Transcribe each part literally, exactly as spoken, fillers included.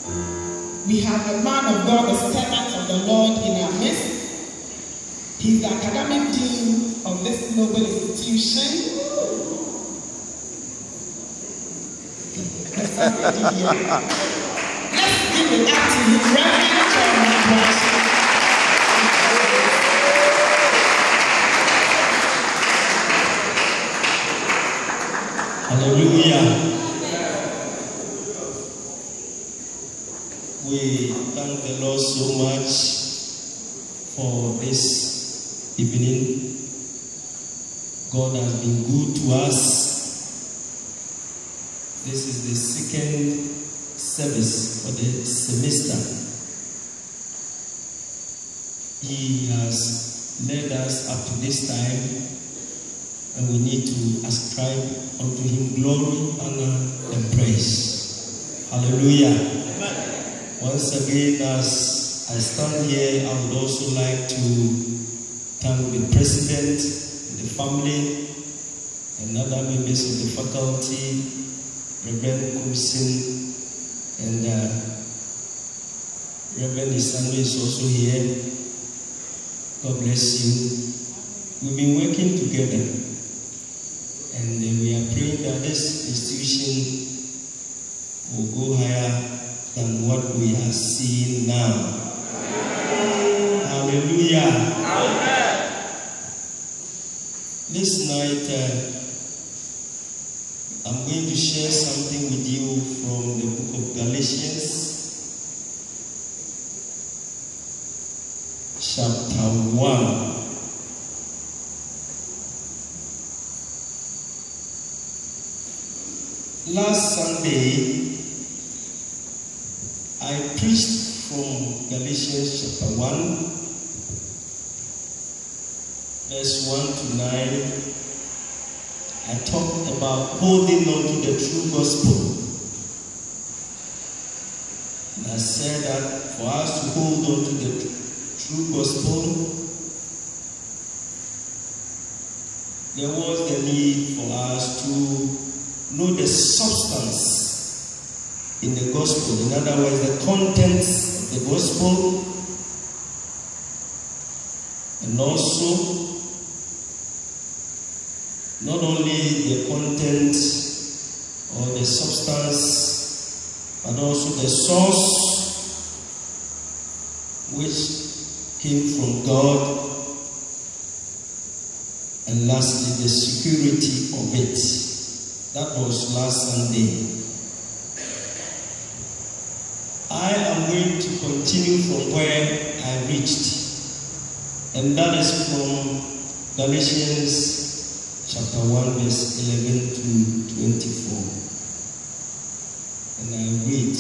We have the man of God, the servant of the Lord in our midst. He's the academic dean of this noble institution. Let's give it up to his Reverend John. Hallelujah. We thank the Lord so much for this evening. God has been good to us. This is the second service for the semester. He has led us up to this time, and we need to ascribe unto him glory, honor, and praise. Hallelujah. Once again, as I stand here, I would also like to thank the president, the family, and other members of the faculty, Reverend Kumsin, and uh, Reverend Isando is also here. God bless you. We've been working together, and uh, we are praying that this institution will go higher than what we are seeing now. Amen. Hallelujah. Amen. This night, uh, I'm going to share something with you from the book of Galatians, chapter one. Last Sunday, I preached from Galatians chapter one, verse one to nine. I talked about holding on to the true gospel. And I said that for us to hold on to the true gospel, there was the need for us to know the substance in the gospel. In other words, the contents of the gospel, and also not only the content or the substance, but also the source which came from God, and lastly the security of it. That was last Sunday. I am going to continue from where I reached, and that is from Galatians chapter one, verse eleven to twenty-four. And I read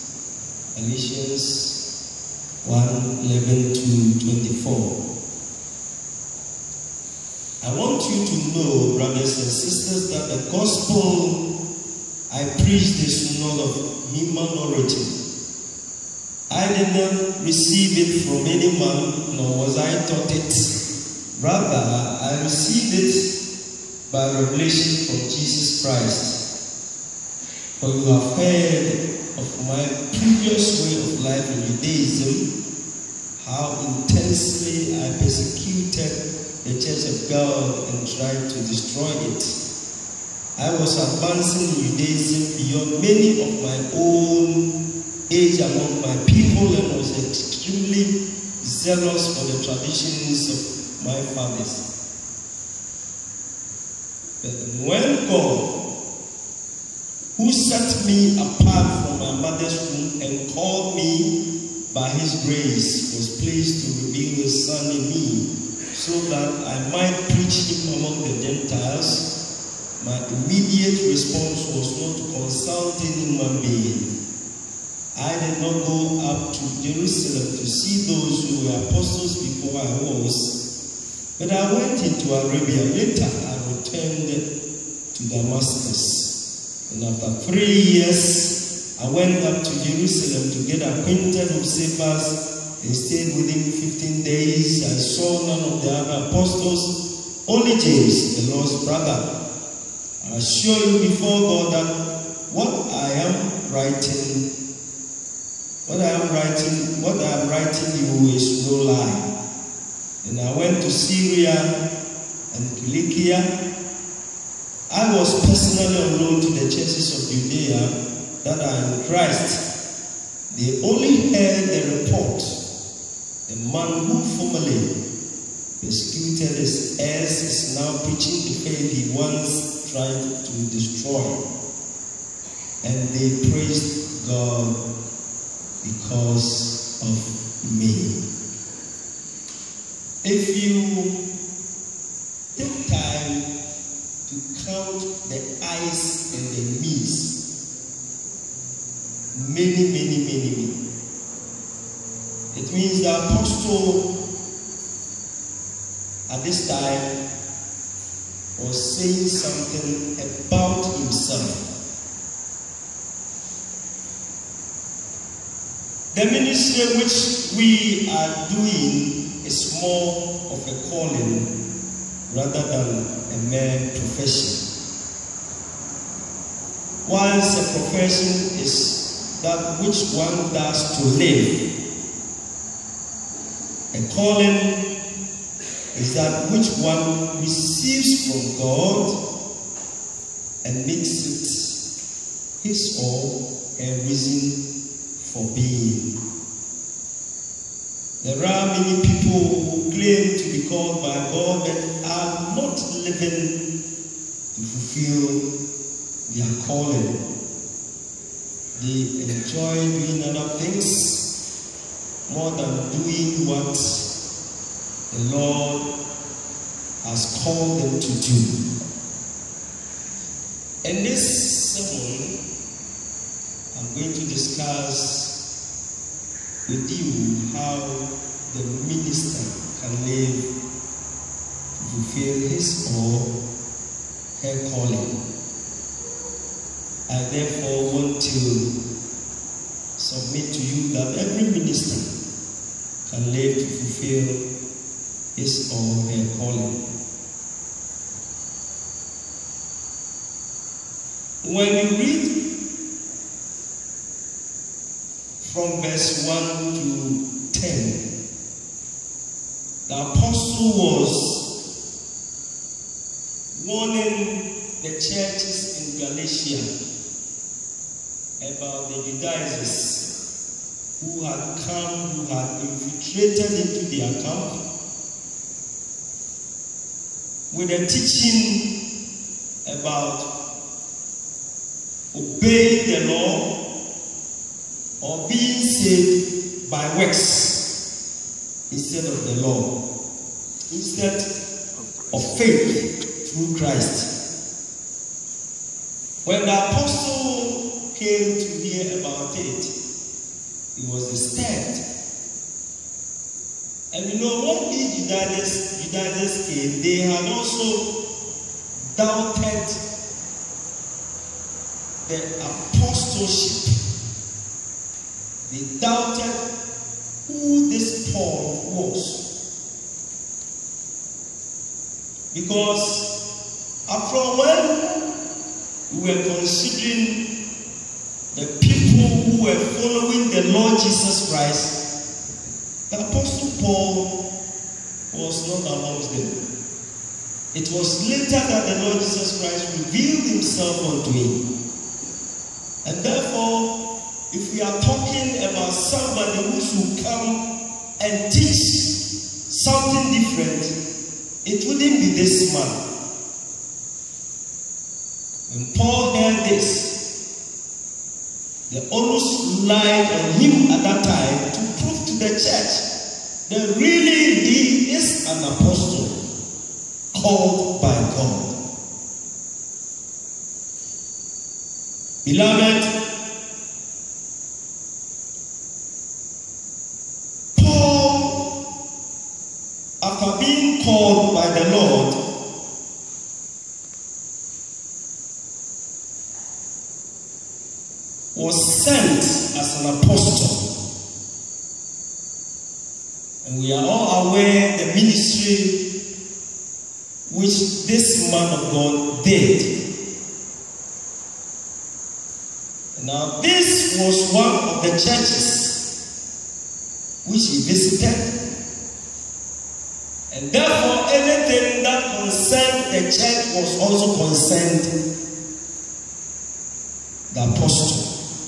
Galatians one, eleven to twenty-four. I want you to know, brothers and sisters, that the gospel I preached is not of human origin. I did not receive it from any man, nor was I taught it. Rather, I received it by revelation from Jesus Christ. For you have heard of my previous way of life in Judaism, how intensely I persecuted the church of God and tried to destroy it. I was advancing in Judaism beyond many of my own age among my people, and was extremely zealous for the traditions of my fathers. But when God, who set me apart from my mother's womb and called me by his grace, was pleased to reveal his Son in me, so that I might preach him among the Gentiles, my immediate response was not to consult any human being. I did not go up to Jerusalem to see those who were apostles before I was, but I went into Arabia. Later I returned to Damascus, and after three years I went up to Jerusalem to get acquainted with Cephas and stayed with him fifteen days. I saw none of the other apostles, only James, the Lord's brother. I assure you before God that what I am writing writing, what I am writing you is no lie. And I went to Syria and Cilicia. I was personally on loan to the churches of Judea that are in Christ. They only heard the report. The man who formerly persecuted his heirs is now preaching the faith he once tried to destroy. And they praised God because of me. If you take time to count the I's and the me's, many, many, many, many. It means the apostle at this time was saying something about himself. The ministry which we are doing is more of a calling rather than a mere profession. Whilst a profession is that which one does to live, a calling is that which one receives from God and makes it his or her reason for being. There are many people who claim to be called by God but are not living to fulfill their calling. They enjoy doing other things more than doing what the Lord has called them to do. In this sermon, I'm going to discuss with you how the minister can live to fulfill his or her calling. I therefore want to submit to you that every minister can live to fulfill his or her calling. When you read from verse one to ten, the apostle was warning the churches in Galatia about the Judaizers who had come, who had infiltrated into their camp with a teaching about obeying the law or being saved by works instead of the law, instead of faith through Christ. When the apostle came to hear about it, he was disturbed. And you know, when these Judaizers, Judaizers came, they had also doubted the apostleship. They doubted who this Paul was. Because after when we were considering the people who were following the Lord Jesus Christ, the Apostle Paul was not amongst them. It was later that the Lord Jesus Christ revealed himself unto him. And therefore, if we are talking about somebody who should come and teach something different, it wouldn't be this man. When Paul heard this, the onus lied on him at that time to prove to the church that really he is an apostle called by God. Beloved, Paul, after being called by the Lord, was sent as an apostle. And we are all aware the ministry which this man of God did. Now, this was one of the churches which he visited. And therefore, anything that concerned the church was also concerned the apostle.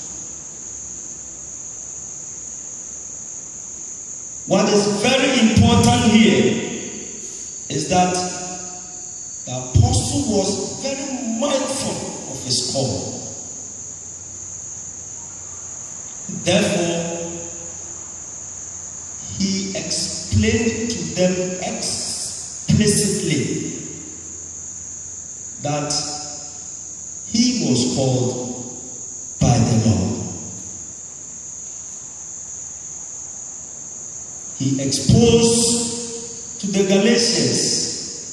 What is very important here is that the apostle was very mindful of his call. Therefore, he explained to them explicitly that he was called by the Lord. He exposed to the Galatians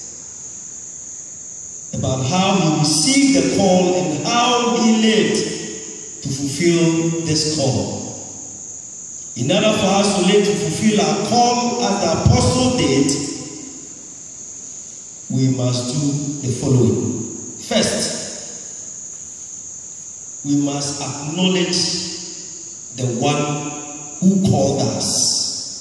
about how he received the call and how he lived to fulfill this call. In order for us to live to fulfill our call as the apostle did, we must do the following. First, we must acknowledge the one who called us.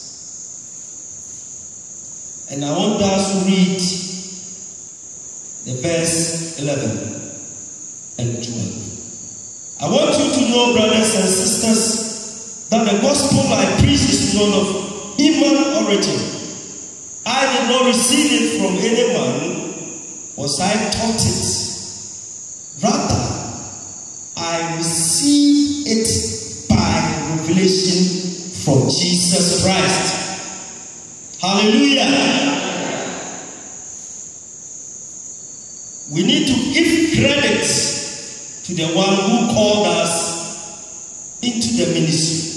And I want us to read the verse eleven and twelve. I want you to know, brothers and sisters, that the gospel I preach is not of human origin. I did not receive it from any man, was I taught it. Rather, I received it by revelation from Jesus Christ. Hallelujah. We need to give credit to the one who called us into the ministry.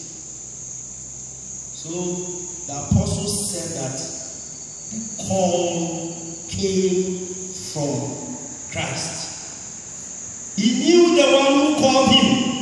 So the apostle said that the call came from Christ. He knew the one who called him.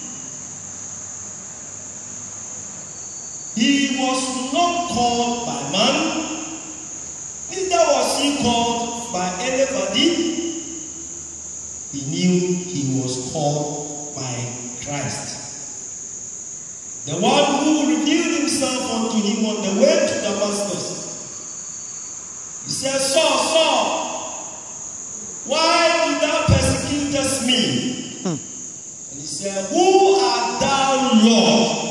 He was not called by man, neither was he called by anybody. He knew he was called by Christ. The one who revealed himself unto him on the way to Damascus. He said, Saul, Saul, why do thou persecutest me? Hmm. And he said, who art thou, Lord?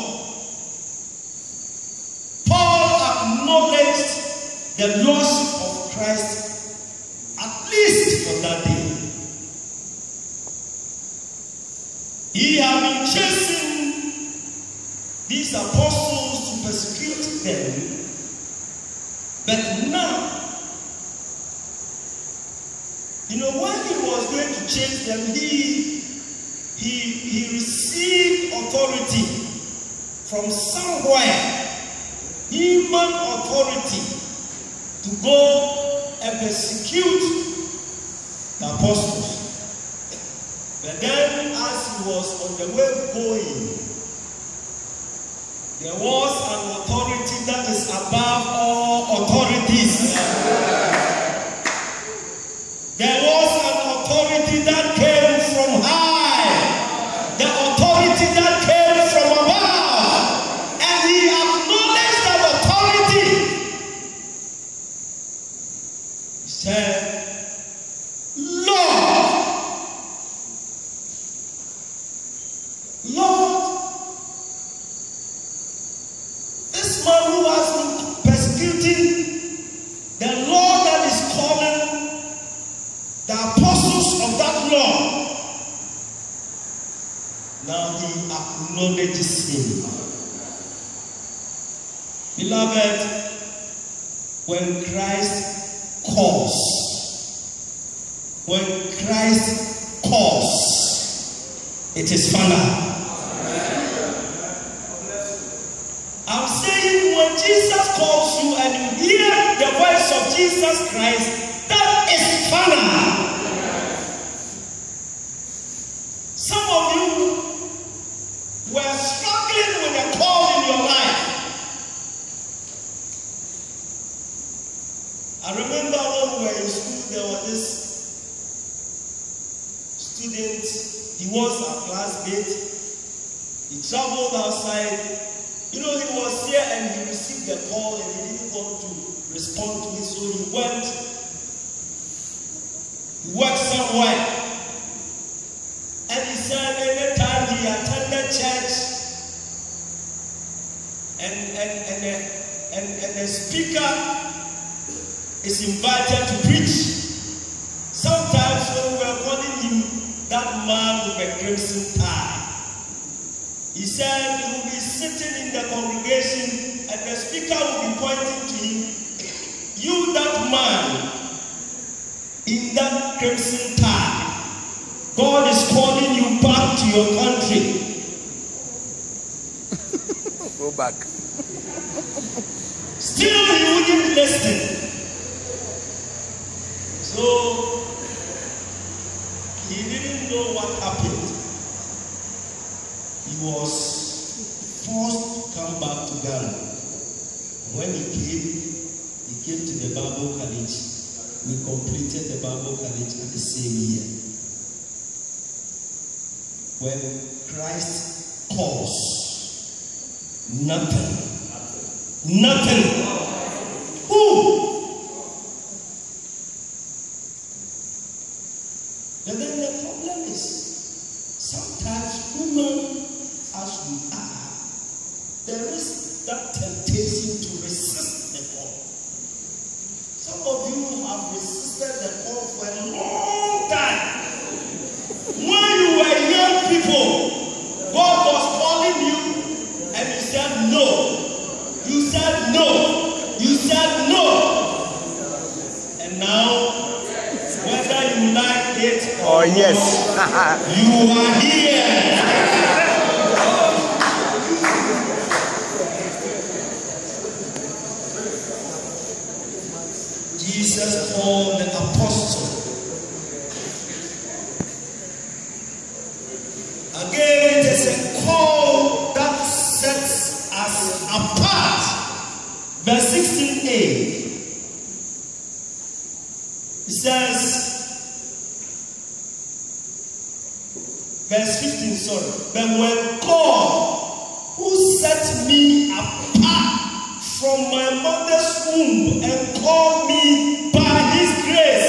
Acknowledged the loss of Christ, at least for that day. He had been chasing these apostles to persecute them, but now, you know, when he was going to chase them, he he he received authority from somewhere. Human authority to go and persecute the apostles. But then as he was on the way going, there was an authority that is above all authorities. There was an authority that came from high. The authority that came from above. And he acknowledged that authority. He said, Lord, Lord, this man who has been persecuting the Lord that is calling the apostles of that Lord, now he acknowledges him. Beloved, when Christ calls, when Christ calls, it is final. I'm saying when Jesus calls you and you hear the voice of Jesus Christ, that is final. Some of you were struggling with a call in your life. I remember when we were in school, there was this student, he was our classmate. He traveled outside You know, he was here and he received the call and he didn't want to respond to it, so he went, he worked somewhere. And he said anytime he attended church and and and a, and, and a speaker is invited to preach, sometimes when we were calling him that man with a crimson tie, he said he will be sitting in the congregation and the speaker will be pointing to him, you that man in that crimson tie, God is calling you back to your country. Go back. Still he wouldn't listen. So he didn't know what happened. He was forced to come back to Ghana. When he came, he came to the Bible College. We completed the Bible College at the same year. When Christ calls, nothing, nothing. Who? And then the problem is, sometimes human as we are, there is that temptation to resist the call. Some of you have resisted the call for a long time. When you were young people, God was calling you and you said no. You said no. You said no. And now, whether you like it or Oh, yes. not, you are here. Jesus called the apostle. Again, it is a call that sets us apart. Verse sixteen a. It says, verse fifteen, sorry. But when God, who set me apart from my mother's womb and called me by his grace,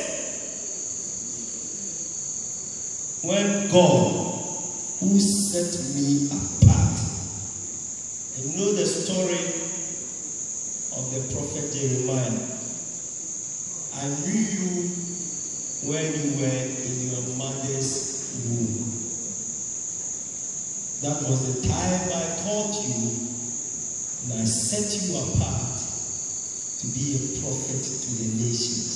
when God, who set me apart. And you know the story of the prophet Jeremiah. I knew you when you were in your mother's womb. That was the time I called you and I set you apart to be a prophet to the nations.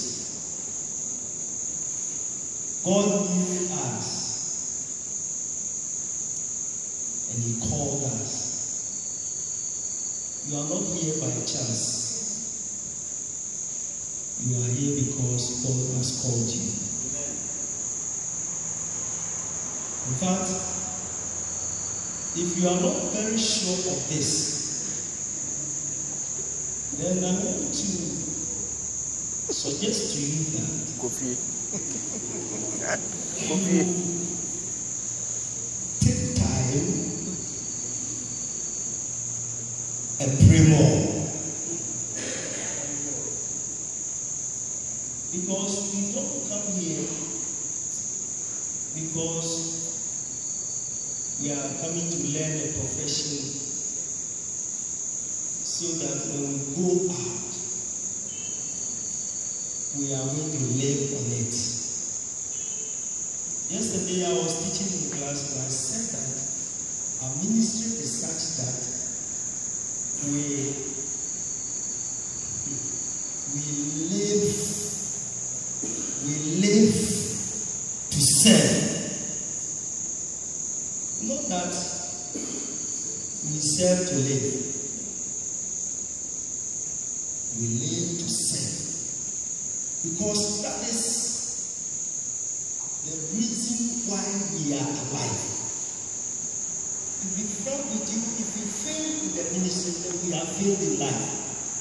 God knew us. And he called us. You are not here by chance. You are here because God has called you. In fact, if you are not very sure of this, then I want to suggest to you that Coffee. you take time and pray more. Because we don't come here because we are coming to learn a profession so that when we go out, we are going to live on it. Yesterday I was teaching in class and I said that our ministry is such that we we live we live to serve. Not that we serve to live. We live to serve. Because that is the reason why we are alive. To be frank with you, if we fail in the ministry, then we have failed in life.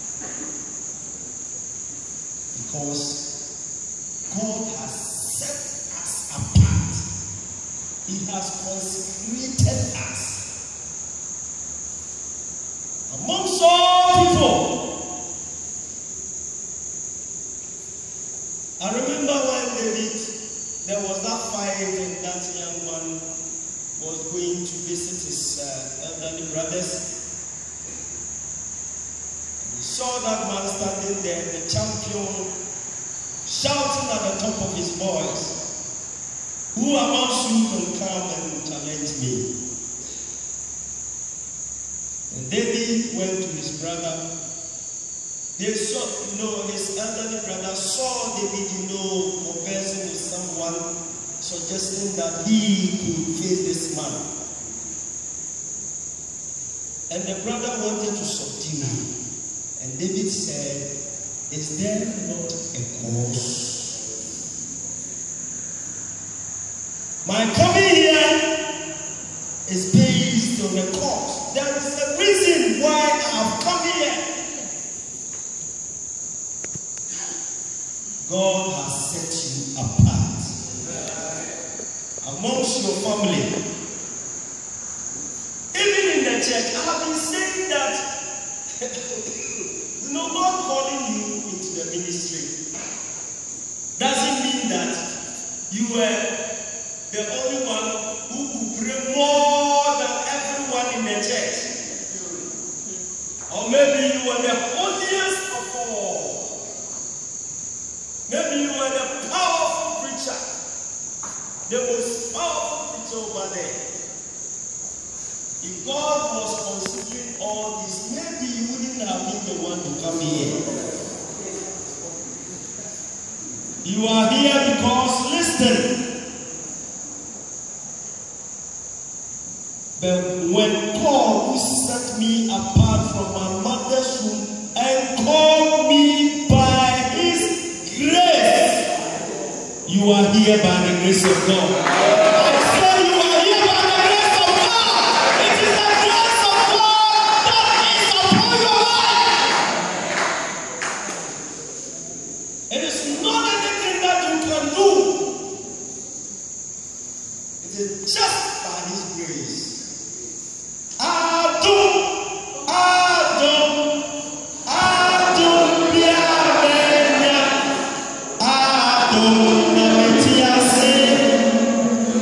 Because God has set us apart. He has consecrated us. night, and that young man was going to visit his uh, elderly brothers. He saw that man standing there, the champion, shouting at the top of his voice, "Who amongst you can come and challenge me?" And David went to his brother. They saw, you know, his elderly brother saw David, you know, conversing with someone, suggesting that he could face this man. And the brother wanted to subdue him. And David said, "Is there not a cause? My coming here is based on a cause. There is a reason why I have come here. God has set you apart amongst your family. Even in the church, I have been saying that you know, God calling you into the ministry doesn't mean that you were the only one who could pray more than everyone in the church. Or maybe you were the holiest of all. Maybe you were the powerful preacher, the most powerful preacher over there. If God was considering all this, maybe you wouldn't have been the one to come here. You are here because, listen, but when God, who set me apart from my mother's womb and called me by His grace, you are here by the grace of God. I said you are here by the grace of God. It is the grace of God that is upon your life. It is not anything that you can do. It is just by His grace. Adum, Adum, Adum, Biamenya, Adum, Nametiase,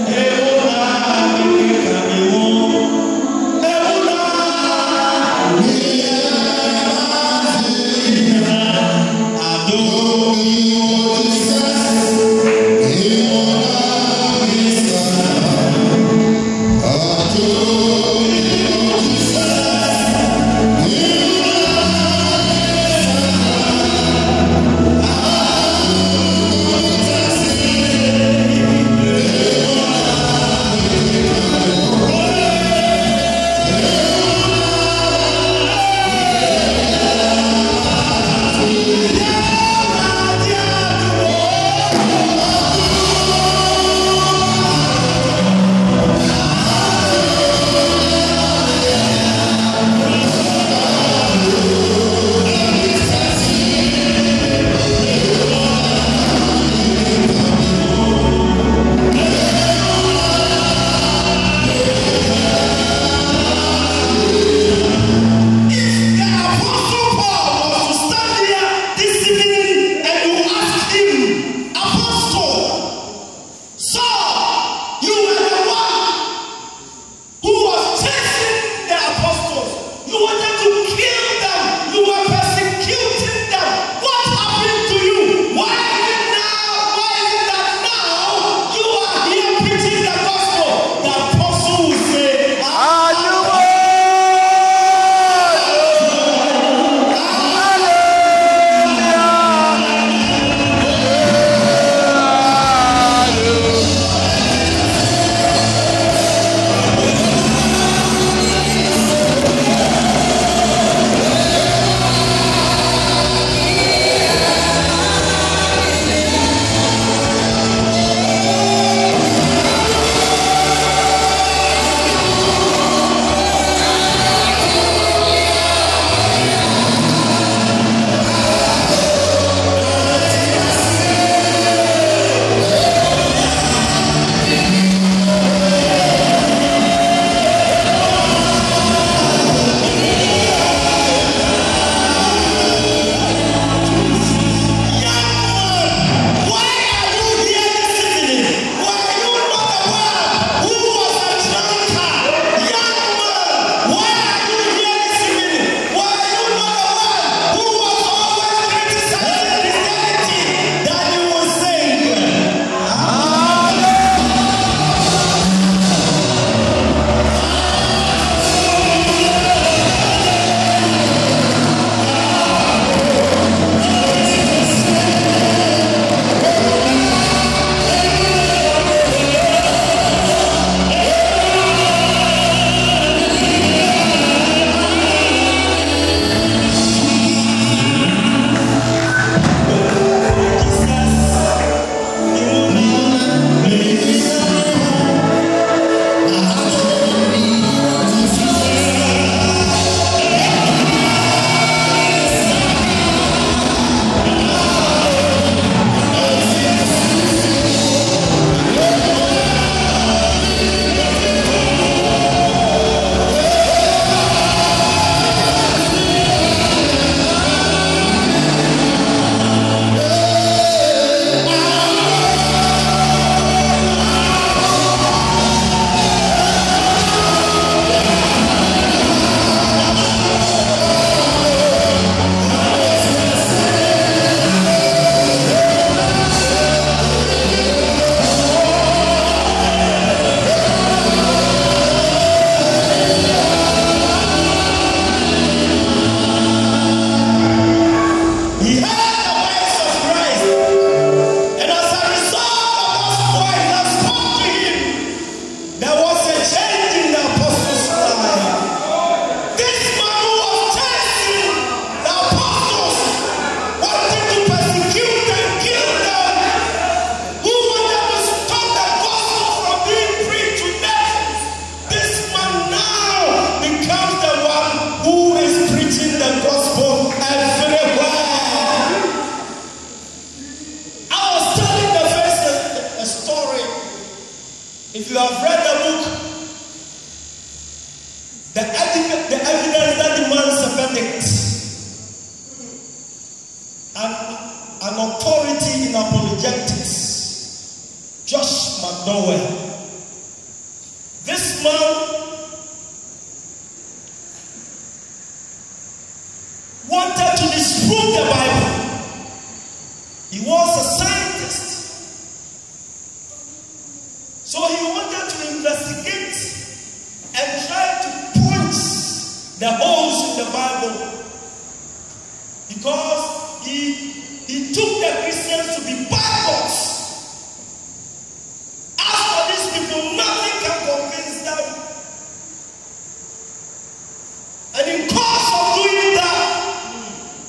McDowell. This man wanted to disprove the Bible. He was a scientist. So he wanted to investigate and try to punch the holes in the Bible, because he, he took the Christians to be bigots. As for these people, nothing can convince them. And in course of doing that,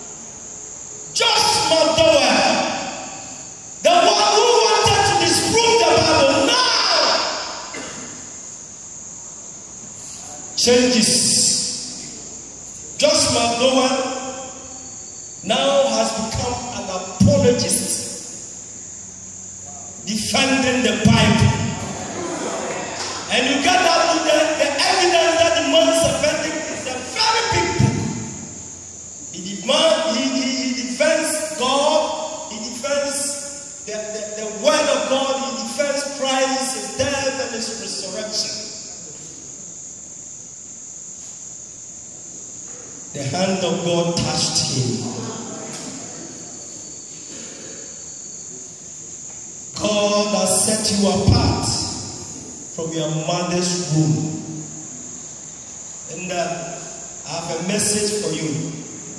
Josh McDowell, the one who wanted to disprove the Bible, now changes. Josh McDowell now has become an apologist, defending the Bible. And you get that with the, the evidence that the man is offending is a very big book. He, demand, he, he, he defends God, he defends the, the, the word of God, he defends Christ, his death and his resurrection. The hand of God touched him. God has set you apart from your mother's womb. And uh, I have a message for you.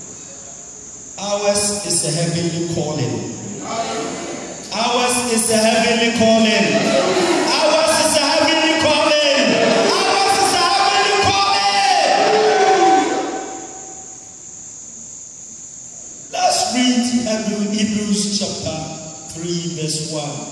Ours is a heavenly calling. Ours is a heavenly calling. Ours is a heavenly calling. Ours is a heavenly calling. Let's read Hebrews chapter three, verse one.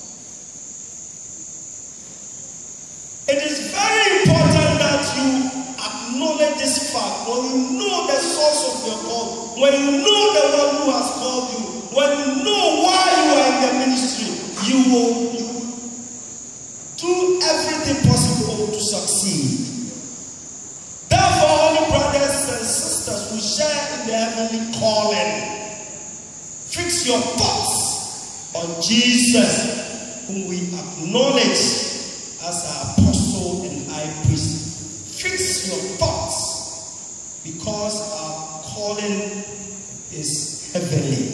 It is very important that you acknowledge this fact. When you know the source of your call, when you know the one who has called you, when you know why you are in the ministry, you will, you will do everything possible to succeed. Therefore, holy brothers and sisters who share in the heavenly calling, fix your thoughts on Jesus, whom we acknowledge as our apostle and high priest. Fix your thoughts, because our calling is heavenly.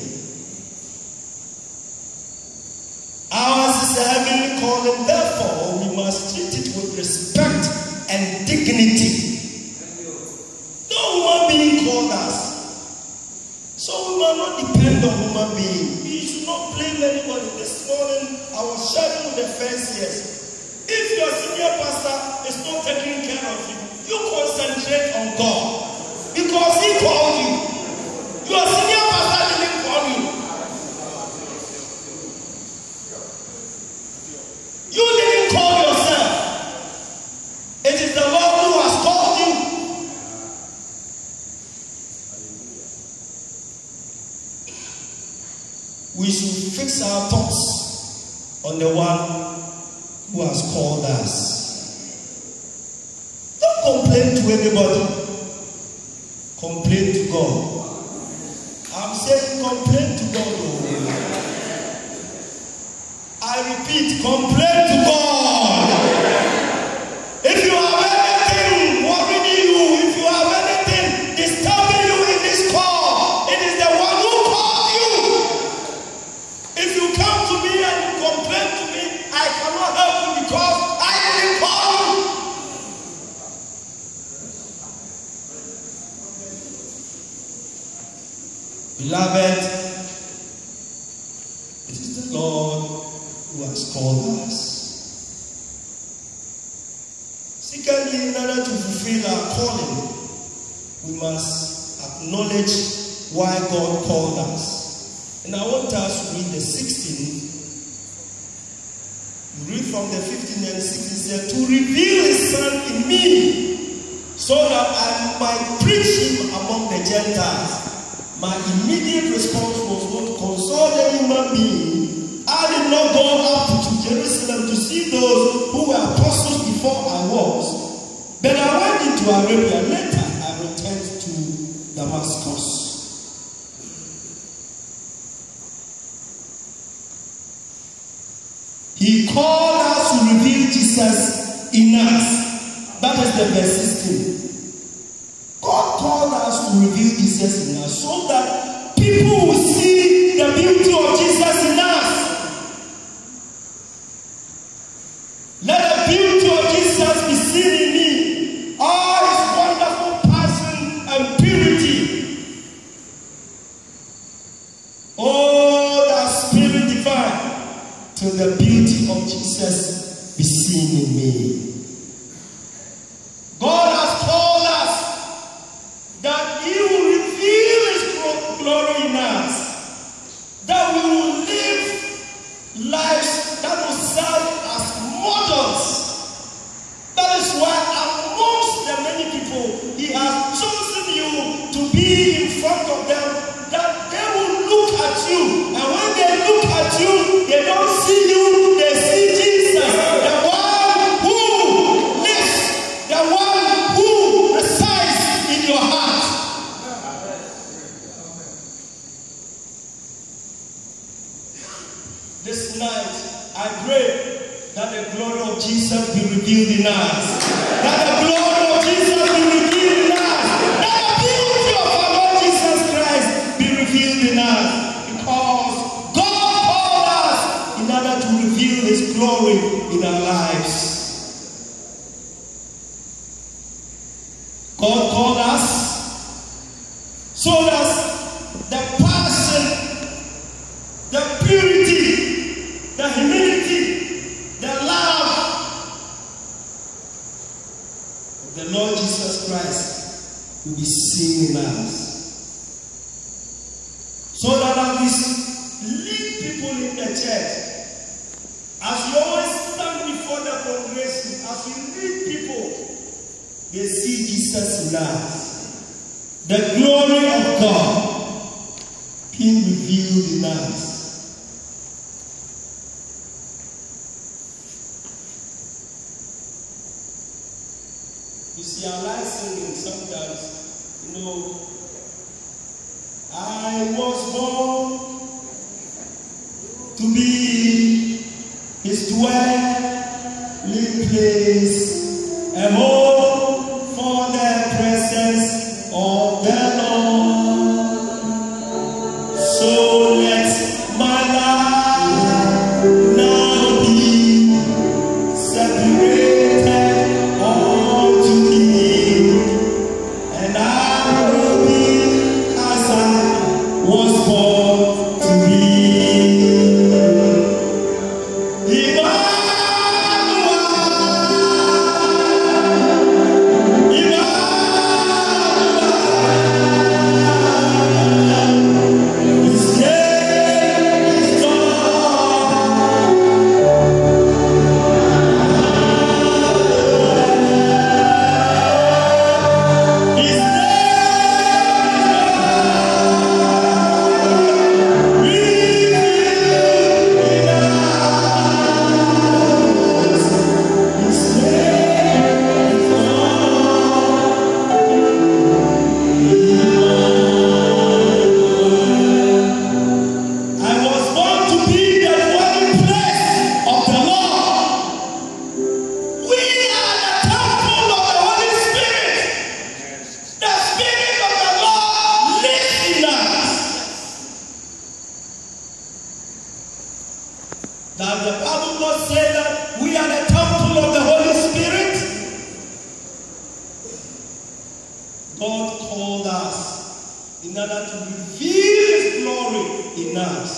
Ours is a heavenly calling, therefore we must treat it with respect and dignity. No human being called us, so we must not depend on human being. We should not blame anybody. This morning I was sharing with the first years. If your senior pastor is not taking care of you, you concentrate on God, because he called you. Your senior pastor didn't call you. You didn't call yourself. It is the Lord who has called you. We should fix our thoughts on the one who has called us. Don't complain to anybody. Complain to God. I'm saying complain to God. I repeat, complain to God. If you have anything worrying you, if you have anything disturbing you in this call, it is the one who called you. If you come to me and you complain to me, I cannot help you because I didn't call you. Beloved, it is the Lord who has called us. Secondly, in order to fulfill our calling, we must acknowledge why God called us. And I want us to read the sixteenth. You read from the fifteenth and sixteenth. To reveal his son in me, so that I might preach him among the Gentiles. My immediate response was not to console the human being. I did not go up to Jerusalem to see those who were apostles before I was. But I went into Arabia. Later, I returned to Damascus. He called us Jesus in us. That is the verse sixteen. God called us to reveal Jesus in us so that people will see the beauty of Jesus in us. Let the beauty of Jesus be seen in me. All his wonderful passion and purity. Oh, that Spirit divine, till the beauty of Jesus be seen in me. God has called us that he will reveal his glory in us, that we will live lives that will serve as models. That is why amongst the many people he has chosen you to be in front of them, that they will look at you, and when they look at you, they don't see you, they see Jesus, the one who lives, the one who resides in your heart. This night, I pray that the glory of Jesus be revealed in us. That the glory of Jesus be revealed in us. That the beauty of our Lord Jesus Christ be revealed in us. Because God called us in order to reveal his glory in our lives. God called us so that the passion, the purity, the humility, the love of the Lord Jesus Christ will be seen in us. So that as we lead people in the church, as we always stand before the congregation, as we lead people, they see Jesus in us. The glory of God being revealed in us. You see, I like singing sometimes, you know, I was born to be his dwelling place, a home for the presence of the Lord. So let my life now be separated unto thee, and I will be as I was born to be. That the Bible not say that we are the temple of the Holy Spirit? God called us in order to reveal his glory in us.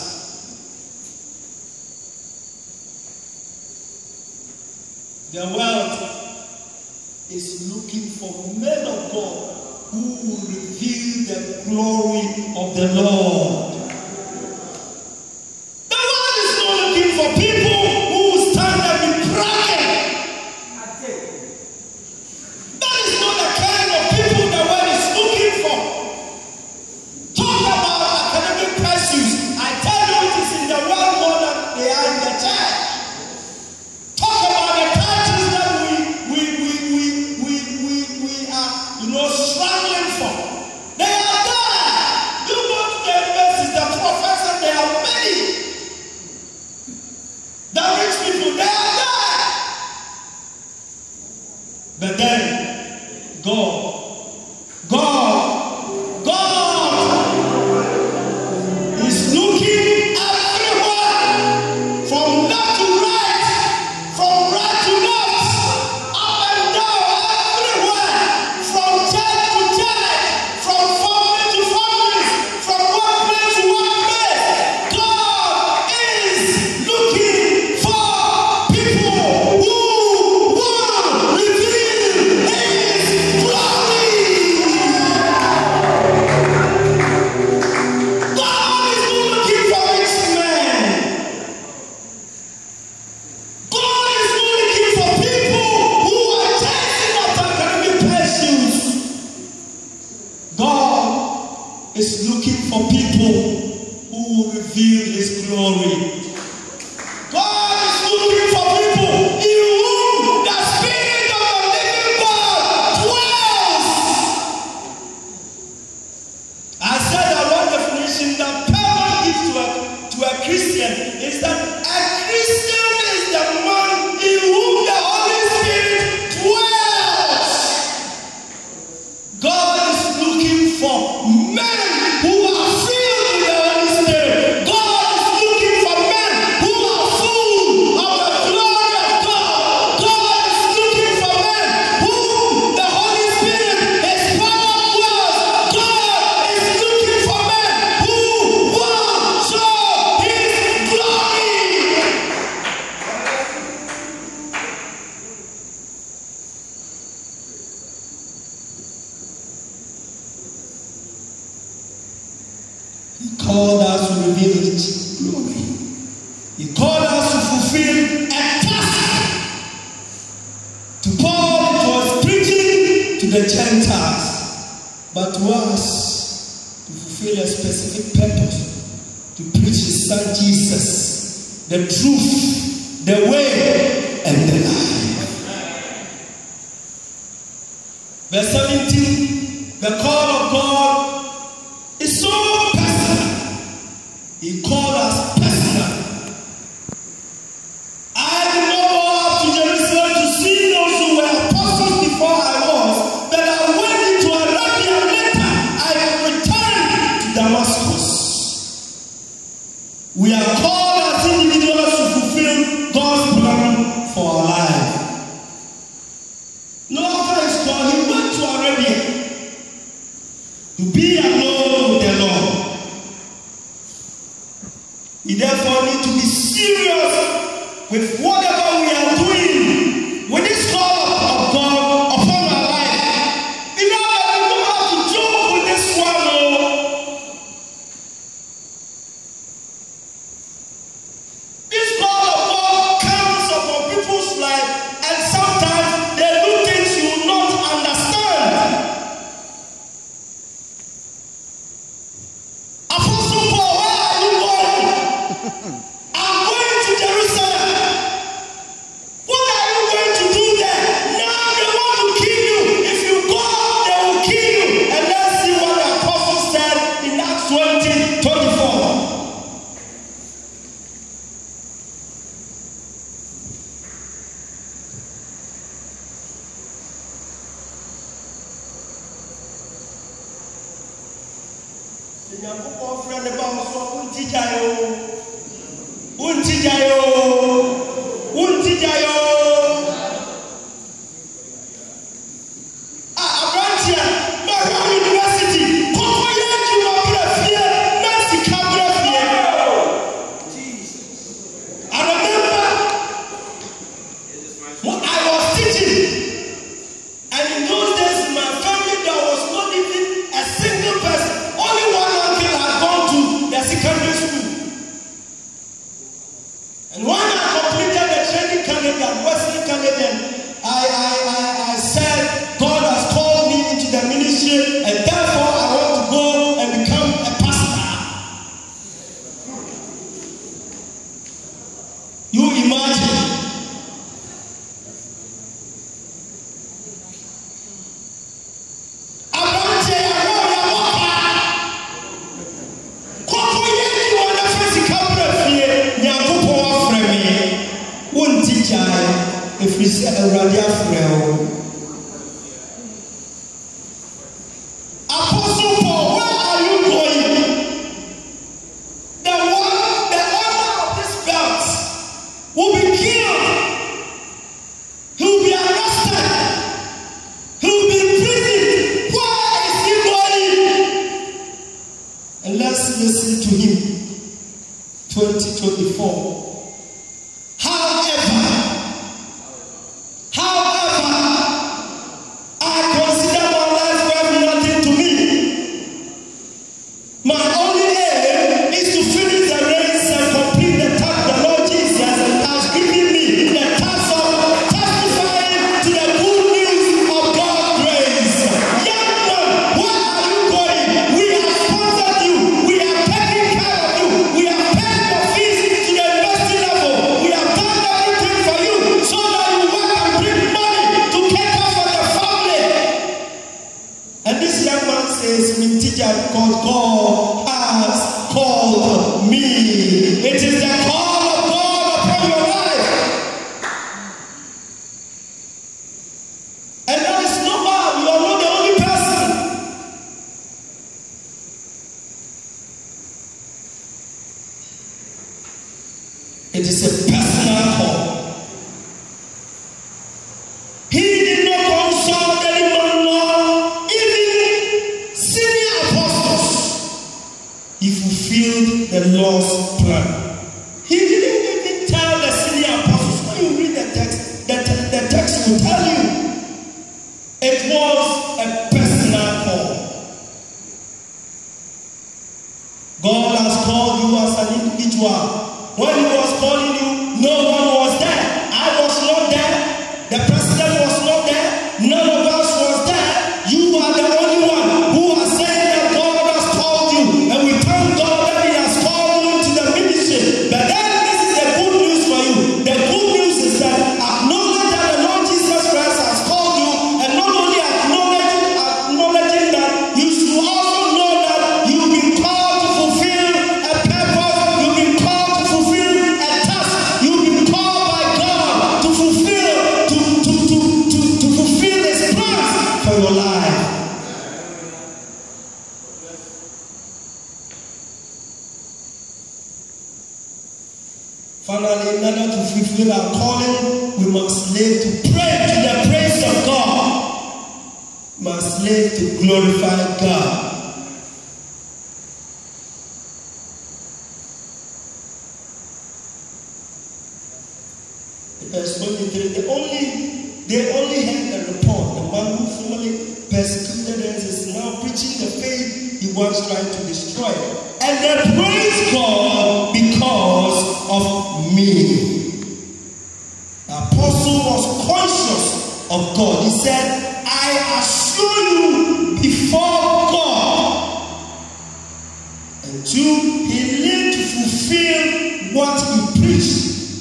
The world is looking for men of God who will reveal the glory of the Lord. For people who stand and be crying. That is not the kind of people the world is looking for. Talk about academic pursuits. I tell you it is in the world more than they are in the church. Talk about the titles that we we we we we we, we are, you know, struggling for. They are there. You go to the university. then God, God, God is looking everywhere, from left to right, from right to left, up and down, everywhere, from church to church, from family to family, from workplace to workplace. God is looking for people who will reveal His glory. God is looking for rich men. God is looking for people who are chasing after academic pursuits. God is looking for people who will reveal His glory. God is looking for people in whom the Spirit of the living God dwells. I said that one definition that Paul gives to a, to a Christian is that a Christian is the man in whom the Holy Spirit dwells. God is looking for men who are filled with the Holy Spirit. God is looking for men who are full of the glory of God. God is looking for men whom the Holy Spirit, His power dwells. God is looking for men who will show His glory. He called us to reveal His glory. He called us to fulfill a task. To Paul, it was preaching to the Gentiles, but to us, to fulfill a specific purpose, to preach His Son Jesus, the truth, the way, and the life. Verse seventeen, the call of God is so personal. He called us personal. I did not go up to Jerusalem to see those who were apostles before I was, but I went into Arabia later. I returned to Damascus. We are called as individuals to fulfill God's plan for our life. No after his call, he went to Arabia to be alone with the Lord. We therefore need to be serious with whatever we are doing with this call of God upon our life. We know that we don't have to joke with this one. No. This call of God comes upon people's life, and sometimes they do things you will not understand. Apostle Paul, where are you going? I'm going to Jerusalem. What are you going to do there? Now they want to kill you. If you go, they will kill you. And let's see what the apostle said in Acts twenty, twenty-four. Nyankopɔn frɛ ne ba wo so wonti gyae o. Wonti gyae o. Wonti gyae o. Ah, abranteɛ, Maria University, kɔkɔ yɛ adwuma brɛ fie, na sika brɛ fie. I remember when I was teaching, and in those days in my family there was not even a single person. Only one uncle had gone to the secondary school. And when I completed the training Canadian, Western Canadian, I, I, I, I said, God has called me into the twenty-four. However, however, I consider my life worth nothing to me. My only aim is to finish the race and complete the task the Lord Jesus has given me, the task of testifying to the good news of God's grace. Young man, where are you going? We have sponsored you. We have taken care of you. We have paid your fees to the university level. We have done everything for you so that you work and bring money to care for the family. And this young man says, "Me teacher, because God has called me." It is the call of God upon your life. And that is not bad. You are not the only person. It is a personal call. He did not consult anyone, nor even senior apostles. He fulfilled the Lord's plan. He didn't even tell the senior apostles. When you read the text, the, te- the text will tell you it was a personal call. God has called you as an individual. When He was calling you, no one was there. I was not there. The president was not there. None of us was there. You are the only one who has said that God has called you. And we thank God that He has called you into the ministry. But then this is the good news for you. The good news is that acknowledge that the Lord Jesus Christ has called you. And not only acknowledging, acknowledging that, you should also know that you've been called to fulfill a purpose. You've been called to fulfill a task. You've been called by God to fulfill, to, to, to, to, to fulfill His plans for your life. Finally, in order to fulfill our calling, we must live to pray to the praise of God. We must live to glorify God. Verse twenty-three, they only, they only heard the report. The man who formerly persecuted us is now preaching the faith he once tried to destroy. And they praise God because of me. The apostle was conscious of God. He said, "I assure you before God." And two, he lived to fulfill what he preached.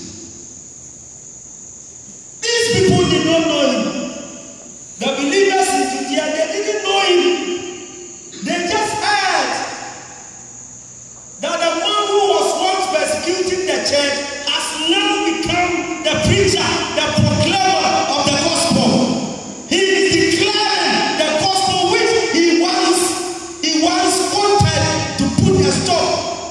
These people did not know him. The believers in Judea, they didn't know him. They just heard that the man who was once persecuting the church has now become the preacher, the proclaimer of the gospel. He is declaring the gospel which he once, he once wanted to put a stop.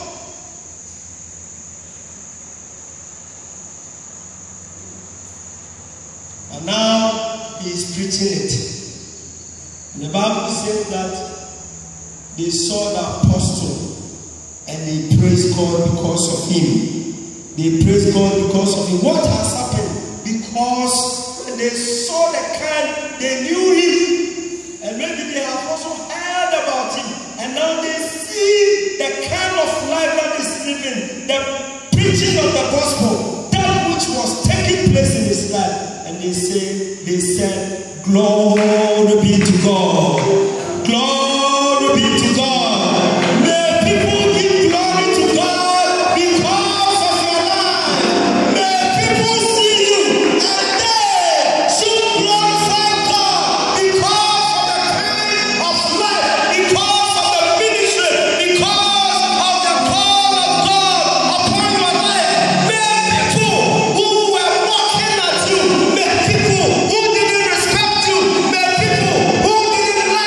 And now he is preaching it. And the Bible says that they saw the apostle and they praised God because of him. They praised God because of him. What has happened? Because when they saw the kind, they knew him. And maybe they have also heard about him. And now they see the kind of life that is living, the preaching of the gospel, that which was taking place in his life. And they say, they said, "Glory be to God. Glory be to God." May people give glory to God because of your life. May people see you and they should glorify God because of the kind of life, because of the ministry, because of the call of God upon your life. May people who were mocking at you, may people who didn't respect you, may people who didn't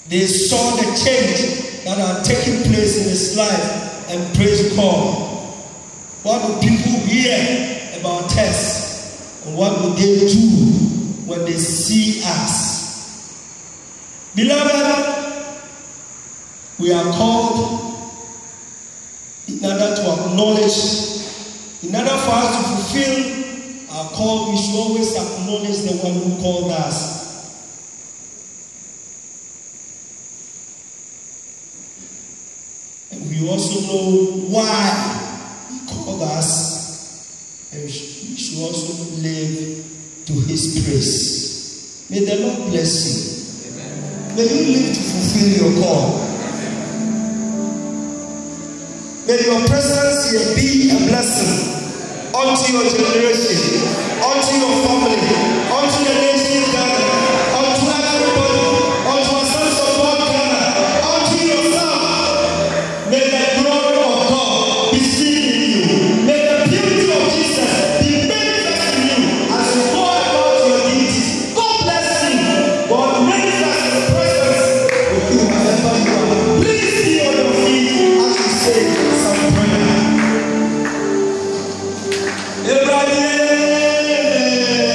They saw the change that are taking place in his life and praise God. What do people hear about us? And what will they do when they see us? Beloved, we are called in order to acknowledge, in order for us to fulfill our call, we should always acknowledge the one who called us. And we also know why he called us, and we should also live to his praise. May the Lord bless you. Amen. May you live to fulfill your call. Amen. May your presence here be a blessing unto your generation, unto your family, unto the nation of Ghana, unto everybody, unto our sons of God Ghana, unto yourself. May the glory of God be seen in you. May the beauty of Jesus be manifest in you as you go about your duties. God bless you. God manifest his presence with you wherever you are. Please be on your feet as we say some prayer. Everybody,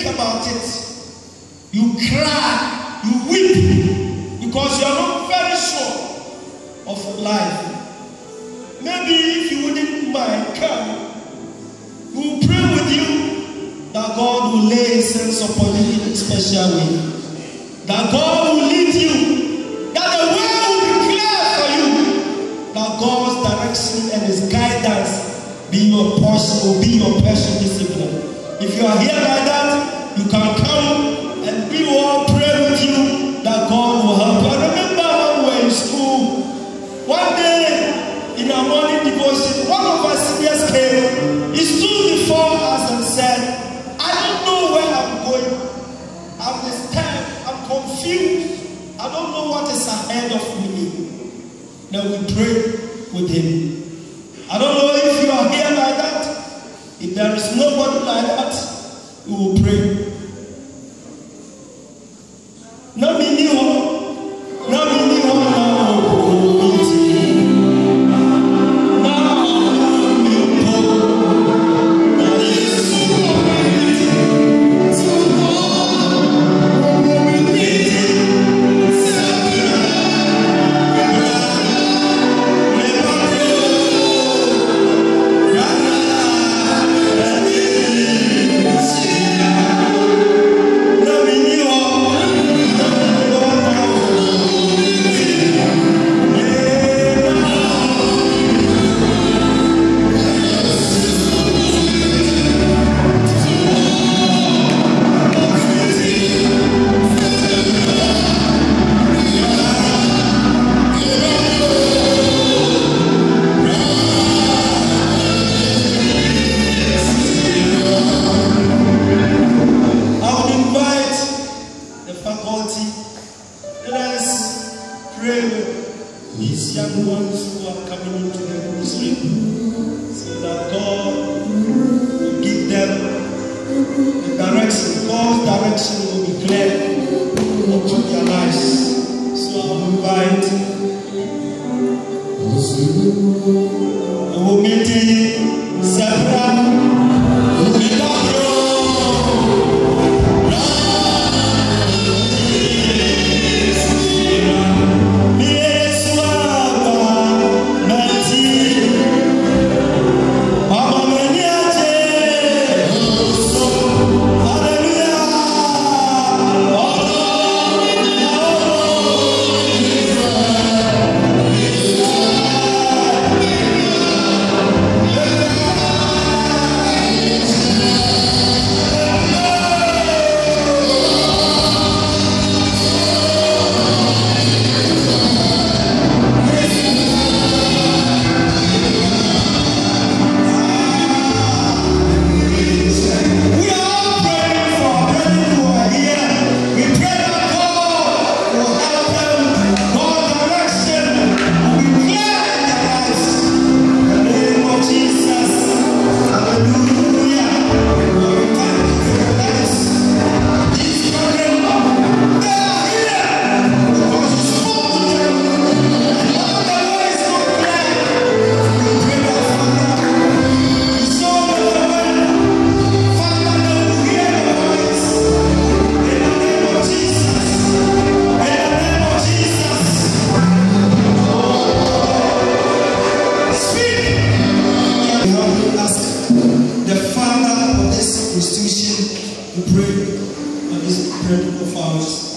think about it, you cry, you weep, because you are not very sure of life. Maybe if you wouldn't mind, come. We will pray with you that God will lay His hands upon you in a special way. That God will lead you. That the way will be clear for you. That God's direction and His guidance be your portion, will be your portion this evening. If you are here like that, you can come and we will all pray with you that God will help you. I remember when we were in school, one day in our morning devotion, one of our seniors came. He stood before us and said, I don't know where I'm going. I'm disturbed. I'm confused. I don't know what is ahead of me. Then we pray with him. I don't know if you are here like that. If there is nobody like that, we will pray. Now we knew her. Now we knew her now. We pray for this prayer of ours.